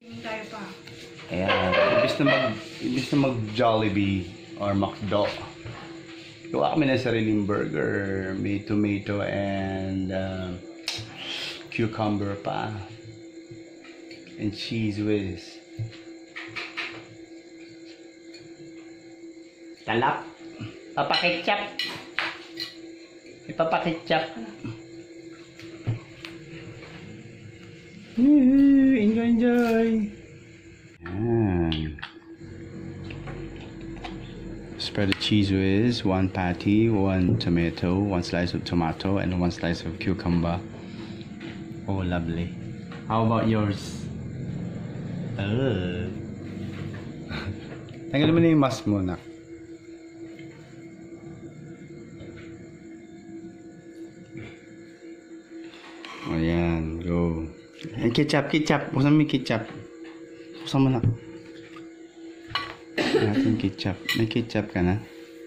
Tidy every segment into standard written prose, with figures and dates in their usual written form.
Tayo pa. Ayan, ibis na mag Jollibee or McDo. Gawa kami ng sariling burger. May tomato and cucumber pa. And cheese whiz. Talap. Papaketchup. Ipapaketchup. Enjoy, enjoy. Spread the cheese with 1 patty, 1 tomato, 1 slice of tomato, and 1 slice of cucumber. Oh, lovely. How about yours? Tanggalin mo na yung mask mo, nak. Oh, yan. Go. And ketchup. Buksan mo yung ketchup. Buksan mo na. Natin ketchup. May ketchup ka na?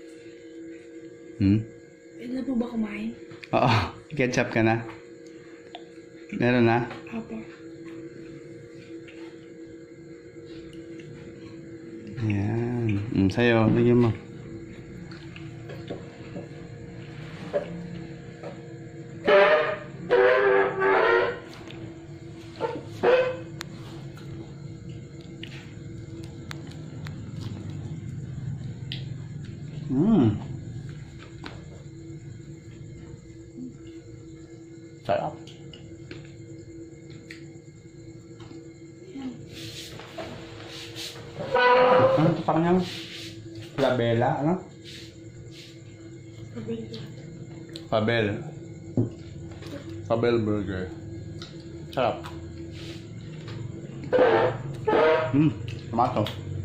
Pwede na po ba kumain? Oo. Ketchup ka na? Meron na? Apo. Ayan. Sa'yo. Lagyan mo. Sarap. Ano ito pa kanyang? Labela, ano? Pabel burger. Sarap. Tomato.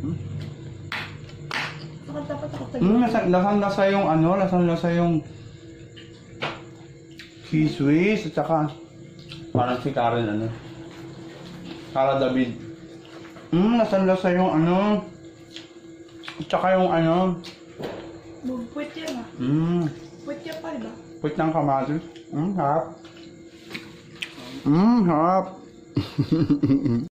Lasang-lasa yung ano, lasang-lasa yung cheese whiz at saka parang si Karen ano. Kara David. Lasang-lasa yung ano. At saka yung ano. Puwit yan ah. Puwit yan pa diba? Puwit ng kamatis. Harap. Harap.